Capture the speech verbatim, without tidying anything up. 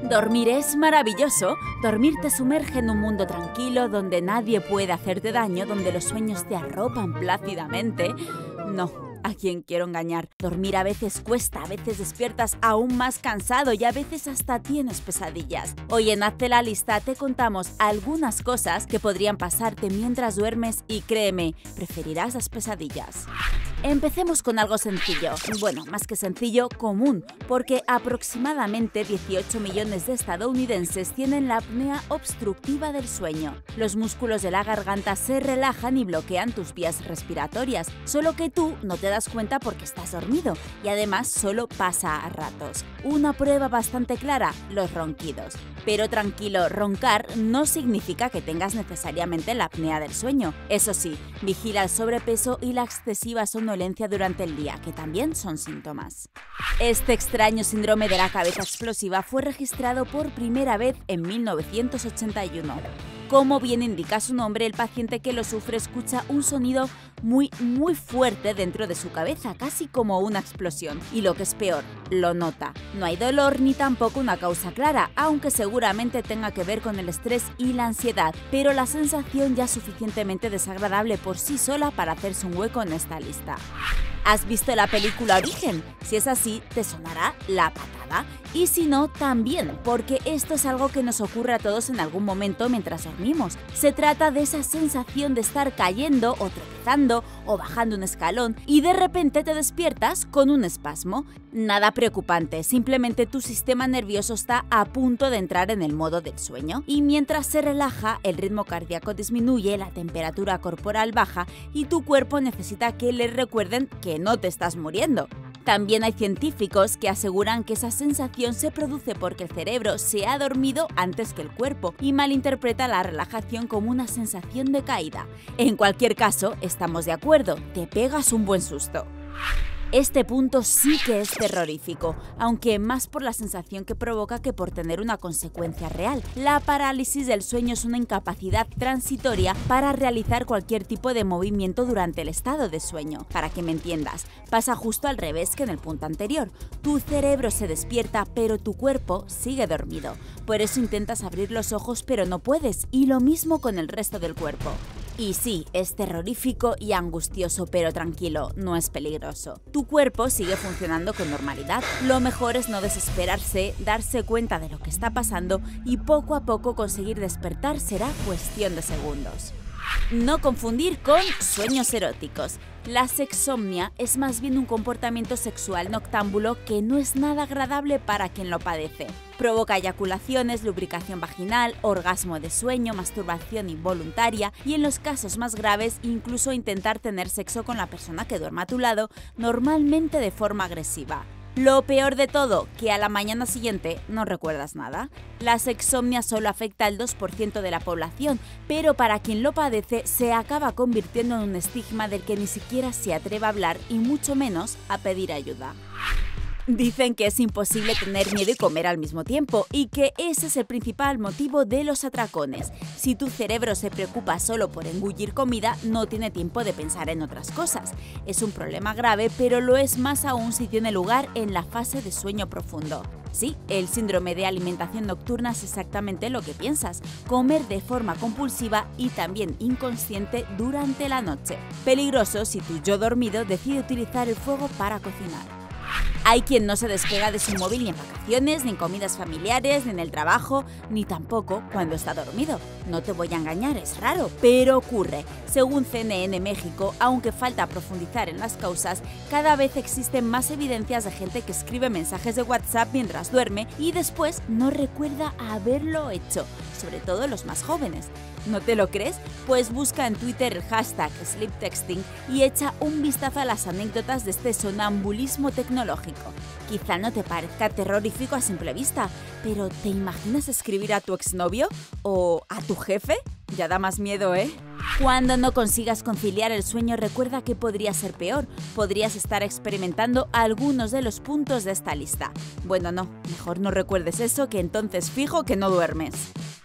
Dormir es maravilloso. Dormir te sumerge en un mundo tranquilo donde nadie puede hacerte daño, donde los sueños te arropan plácidamente. No. ¿A quién quiero engañar? Dormir a veces cuesta, a veces despiertas aún más cansado y a veces hasta tienes pesadillas. Hoy en Hazte la Lista te contamos algunas cosas que podrían pasarte mientras duermes y créeme, preferirás las pesadillas. Empecemos con algo sencillo, bueno, más que sencillo, común, porque aproximadamente dieciocho millones de estadounidenses tienen la apnea obstructiva del sueño. Los músculos de la garganta se relajan y bloquean tus vías respiratorias, solo que tú no te das cuenta porque estás dormido y además solo pasa a ratos. Una prueba bastante clara, los ronquidos. Pero tranquilo, roncar no significa que tengas necesariamente la apnea del sueño. Eso sí, vigila el sobrepeso y la excesiva somnolencia durante el día, que también son síntomas. Este extraño síndrome de la cabeza explosiva fue registrado por primera vez en mil novecientos ochenta y uno. Como bien indica su nombre, el paciente que lo sufre escucha un sonido muy, muy fuerte dentro de su cabeza, casi como una explosión. Y lo que es peor, lo nota. No hay dolor ni tampoco una causa clara, aunque seguramente tenga que ver con el estrés y la ansiedad, pero la sensación ya es suficientemente desagradable por sí sola para hacerse un hueco en esta lista. ¿Has visto la película Origen? Si es así, te sonará la patada. Y si no, también, porque esto es algo que nos ocurre a todos en algún momento mientras dormimos. Se trata de esa sensación de estar cayendo o tropezando o bajando un escalón y de repente te despiertas con un espasmo. Nada preocupante, simplemente tu sistema nervioso está a punto de entrar en el modo del sueño y mientras se relaja, el ritmo cardíaco disminuye, la temperatura corporal baja y tu cuerpo necesita que le recuerden que no te estás muriendo. También hay científicos que aseguran que esa sensación se produce porque el cerebro se ha dormido antes que el cuerpo y malinterpreta la relajación como una sensación de caída. En cualquier caso, estamos de acuerdo, te pegas un buen susto. Este punto sí que es terrorífico, aunque más por la sensación que provoca que por tener una consecuencia real. La parálisis del sueño es una incapacidad transitoria para realizar cualquier tipo de movimiento durante el estado de sueño. Para que me entiendas, pasa justo al revés que en el punto anterior. Tu cerebro se despierta, pero tu cuerpo sigue dormido. Por eso intentas abrir los ojos, pero no puedes, y lo mismo con el resto del cuerpo. Y sí, es terrorífico y angustioso, pero tranquilo, no es peligroso. Tu cuerpo sigue funcionando con normalidad. Lo mejor es no desesperarse, darse cuenta de lo que está pasando y poco a poco conseguir despertar será cuestión de segundos. No confundir con sueños eróticos. La sexomnia es más bien un comportamiento sexual noctámbulo que no es nada agradable para quien lo padece. Provoca eyaculaciones, lubricación vaginal, orgasmo de sueño, masturbación involuntaria y en los casos más graves incluso intentar tener sexo con la persona que duerma a tu lado, normalmente de forma agresiva. Lo peor de todo, que a la mañana siguiente no recuerdas nada. La sexomnia solo afecta al dos por ciento de la población, pero para quien lo padece se acaba convirtiendo en un estigma del que ni siquiera se atreve a hablar y mucho menos a pedir ayuda. Dicen que es imposible tener miedo y comer al mismo tiempo y que ese es el principal motivo de los atracones. Si tu cerebro se preocupa solo por engullir comida, no tiene tiempo de pensar en otras cosas. Es un problema grave, pero lo es más aún si tiene lugar en la fase de sueño profundo. Sí, el síndrome de alimentación nocturna es exactamente lo que piensas, comer de forma compulsiva y también inconsciente durante la noche. Peligroso si tu yo dormido decide utilizar el fuego para cocinar. Hay quien no se despega de su móvil ni en vacaciones, ni en comidas familiares, ni en el trabajo, ni tampoco cuando está dormido. No te voy a engañar, es raro, pero ocurre. Según C N N México, aunque falta profundizar en las causas, cada vez existen más evidencias de gente que escribe mensajes de WhatsApp mientras duerme y después no recuerda haberlo hecho, sobre todo los más jóvenes. ¿No te lo crees? Pues busca en Twitter el hashtag sleeptexting y echa un vistazo a las anécdotas de este sonambulismo tecnológico. Quizá no te parezca terrorífico a simple vista, pero ¿te imaginas escribir a tu exnovio? ¿O a tu jefe? Ya da más miedo, ¿eh? Cuando no consigas conciliar el sueño, recuerda que podría ser peor. Podrías estar experimentando algunos de los puntos de esta lista. Bueno, no, mejor no recuerdes eso, que entonces fijo que no duermes.